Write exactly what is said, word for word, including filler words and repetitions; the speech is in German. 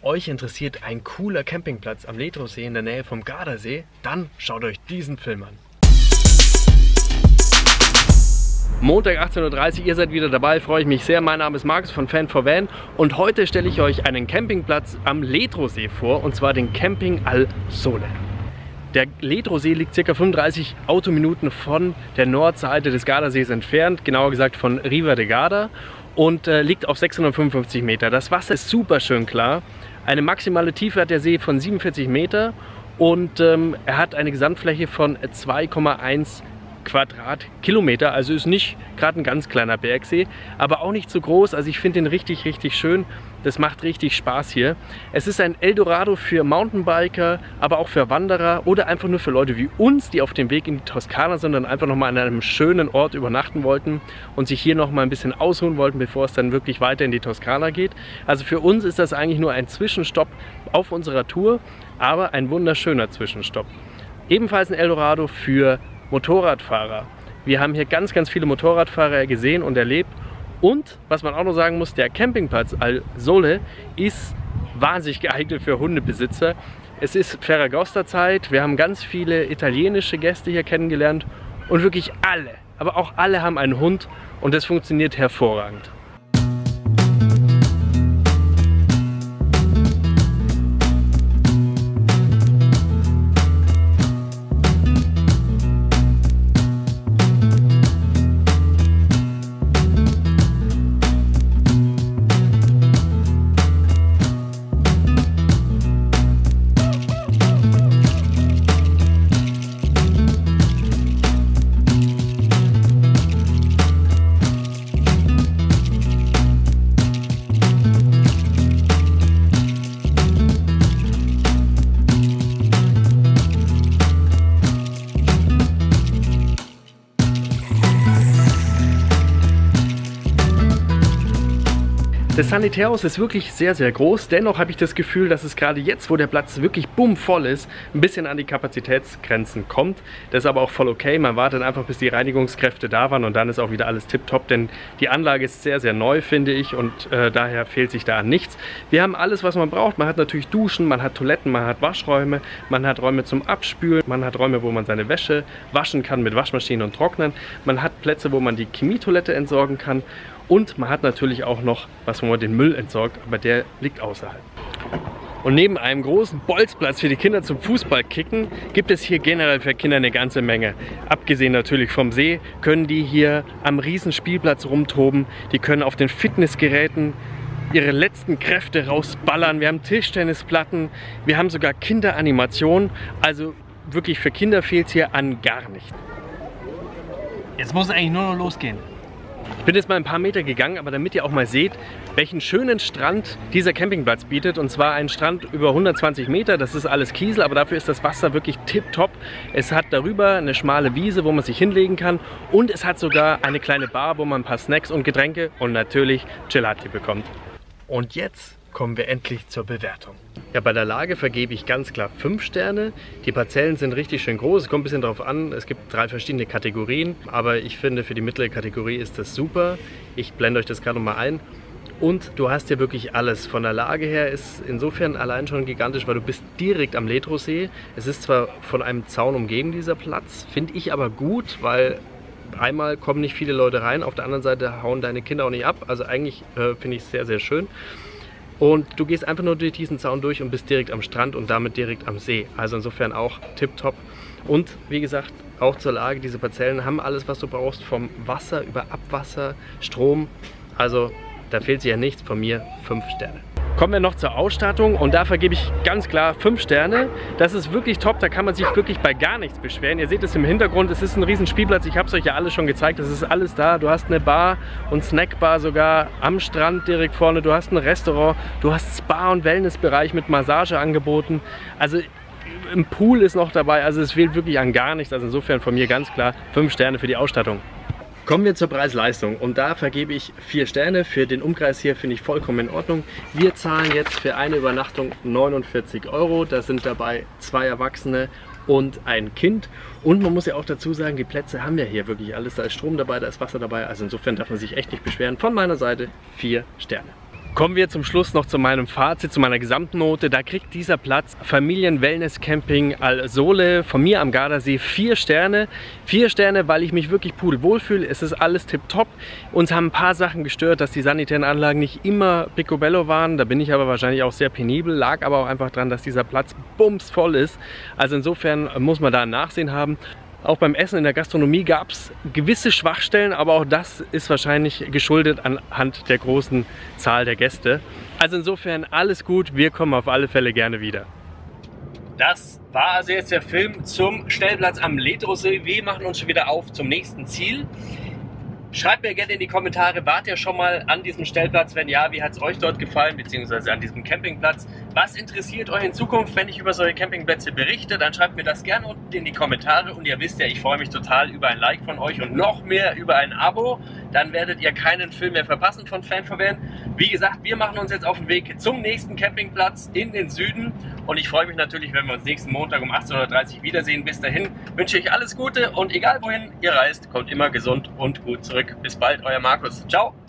euch interessiert ein cooler Campingplatz am Ledrosee in der Nähe vom Gardasee, dann schaut euch diesen Film an. Montag achtzehn Uhr dreißig, ihr seid wieder dabei, freue ich mich sehr. Mein Name ist Markus von Fan for Van und heute stelle ich euch einen Campingplatz am Ledrosee vor, und zwar den Camping Al Sole. Der Ledrosee liegt ca. fünfunddreißig Autominuten von der Nordseite des Gardasees entfernt, genauer gesagt von Riva de Garda, und äh, liegt auf sechshundertfünfundfünfzig Meter. Das Wasser ist super schön klar. Eine maximale Tiefe hat der See von siebenundvierzig Meter und ähm, er hat eine Gesamtfläche von zwei Komma eins Quadratkilometer, also ist nicht gerade ein ganz kleiner Bergsee, aber auch nicht so groß. Also ich finde den richtig, richtig schön. Das macht richtig Spaß hier. Es ist ein Eldorado für Mountainbiker, aber auch für Wanderer oder einfach nur für Leute wie uns, die auf dem Weg in die Toskana sind und einfach nochmal an einem schönen Ort übernachten wollten und sich hier nochmal ein bisschen ausruhen wollten, bevor es dann wirklich weiter in die Toskana geht. Also für uns ist das eigentlich nur ein Zwischenstopp auf unserer Tour, aber ein wunderschöner Zwischenstopp. Ebenfalls ein Eldorado für Motorradfahrer. Wir haben hier ganz, ganz viele Motorradfahrer gesehen und erlebt. Und, was man auch noch sagen muss, der Campingplatz Al Sole ist wahnsinnig geeignet für Hundebesitzer. Es ist Ferragosta-Zeit, wir haben ganz viele italienische Gäste hier kennengelernt und wirklich alle, aber auch alle haben einen Hund und das funktioniert hervorragend. Das Sanitärhaus ist wirklich sehr, sehr groß. Dennoch habe ich das Gefühl, dass es gerade jetzt, wo der Platz wirklich bummvoll ist, ein bisschen an die Kapazitätsgrenzen kommt. Das ist aber auch voll okay. Man wartet einfach, bis die Reinigungskräfte da waren und dann ist auch wieder alles tipptopp. Denn die Anlage ist sehr, sehr neu, finde ich, und äh, daher fehlt sich da an nichts. Wir haben alles, was man braucht. Man hat natürlich Duschen, man hat Toiletten, man hat Waschräume, man hat Räume zum Abspülen, man hat Räume, wo man seine Wäsche waschen kann mit Waschmaschinen und Trocknern. Man hat Plätze, wo man die Chemietoilette entsorgen kann. Und man hat natürlich auch noch, was wo man den Müll entsorgt, aber der liegt außerhalb. Und neben einem großen Bolzplatz für die Kinder zum Fußballkicken gibt es hier generell für Kinder eine ganze Menge. Abgesehen natürlich vom See können die hier am Riesenspielplatz rumtoben. Die können auf den Fitnessgeräten ihre letzten Kräfte rausballern. Wir haben Tischtennisplatten, wir haben sogar Kinderanimationen. Also wirklich für Kinder fehlt es hier an gar nichts. Jetzt muss es eigentlich nur noch losgehen. Ich bin jetzt mal ein paar Meter gegangen, aber damit ihr auch mal seht, welchen schönen Strand dieser Campingplatz bietet. Und zwar ein Strand über hundertzwanzig Meter, das ist alles Kiesel, aber dafür ist das Wasser wirklich tipptopp. Es hat darüber eine schmale Wiese, wo man sich hinlegen kann. Und es hat sogar eine kleine Bar, wo man ein paar Snacks und Getränke und natürlich Gelati bekommt. Und jetzt kommen wir endlich zur Bewertung. Ja, bei der Lage vergebe ich ganz klar fünf Sterne. Die Parzellen sind richtig schön groß, es kommt ein bisschen darauf an, es gibt drei verschiedene Kategorien, aber ich finde, für die mittlere Kategorie ist das super. Ich blende euch das gerade noch mal ein. Und du hast hier wirklich alles. Von der Lage her ist insofern allein schon gigantisch, weil du bist direkt am Ledrosee. Es ist zwar von einem Zaun umgeben, dieser Platz, finde ich aber gut, weil einmal kommen nicht viele Leute rein, auf der anderen Seite hauen deine Kinder auch nicht ab. Also eigentlich äh, finde ich es sehr, sehr schön. Und du gehst einfach nur durch diesen Zaun durch und bist direkt am Strand und damit direkt am See. Also insofern auch tipptopp. Und wie gesagt, auch zur Lage, diese Parzellen haben alles, was du brauchst, vom Wasser über Abwasser, Strom. Also da fehlt sich ja nichts, von mir fünf Sterne. Kommen wir noch zur Ausstattung und da vergebe ich ganz klar fünf Sterne. Das ist wirklich top, da kann man sich wirklich bei gar nichts beschweren. Ihr seht es im Hintergrund, es ist ein riesen Spielplatz, ich habe es euch ja alles schon gezeigt, es ist alles da. Du hast eine Bar und Snackbar sogar am Strand direkt vorne, du hast ein Restaurant, du hast Spa- und Wellnessbereich mit Massageangeboten. Also im Pool ist noch dabei, also es fehlt wirklich an gar nichts. Also insofern von mir ganz klar fünf Sterne für die Ausstattung. Kommen wir zur Preis-Leistung und da vergebe ich vier Sterne. Für den Umkreis hier finde ich vollkommen in Ordnung. Wir zahlen jetzt für eine Übernachtung neunundvierzig Euro. Da sind dabei zwei Erwachsene und ein Kind. Und man muss ja auch dazu sagen, die Plätze haben ja hier wirklich alles. Da ist Strom dabei, da ist Wasser dabei. Also insofern darf man sich echt nicht beschweren. Von meiner Seite vier Sterne. Kommen wir zum Schluss noch zu meinem Fazit, zu meiner Gesamtnote. Da kriegt dieser Platz Familien-Wellness-Camping Al Sole von mir am Gardasee vier Sterne. Vier Sterne, weil ich mich wirklich pudelwohl fühle. Es ist alles tipptopp. Uns haben ein paar Sachen gestört, dass die sanitären Anlagen nicht immer picobello waren. Da bin ich aber wahrscheinlich auch sehr penibel. Lag aber auch einfach dran, dass dieser Platz bumsvoll ist. Also insofern muss man da ein Nachsehen haben. Auch beim Essen in der Gastronomie gab es gewisse Schwachstellen, aber auch das ist wahrscheinlich geschuldet anhand der großen Zahl der Gäste. Also insofern alles gut, wir kommen auf alle Fälle gerne wieder. Das war also jetzt der Film zum Stellplatz am Ledrosee. Wir machen uns schon wieder auf zum nächsten Ziel. Schreibt mir gerne in die Kommentare, wart ihr schon mal an diesem Stellplatz? Wenn ja, wie hat es euch dort gefallen, beziehungsweise an diesem Campingplatz? Was interessiert euch in Zukunft, wenn ich über solche Campingplätze berichte? Dann schreibt mir das gerne unten in die Kommentare. Und ihr wisst ja, ich freue mich total über ein Like von euch und noch mehr über ein Abo. Dann werdet ihr keinen Film mehr verpassen von Fanverband. Wie gesagt, wir machen uns jetzt auf den Weg zum nächsten Campingplatz in den Süden. Und ich freue mich natürlich, wenn wir uns nächsten Montag um achtzehn Uhr dreißig wiedersehen. Bis dahin wünsche ich alles Gute und egal wohin ihr reist, kommt immer gesund und gut zurück. Bis bald, euer Markus. Ciao!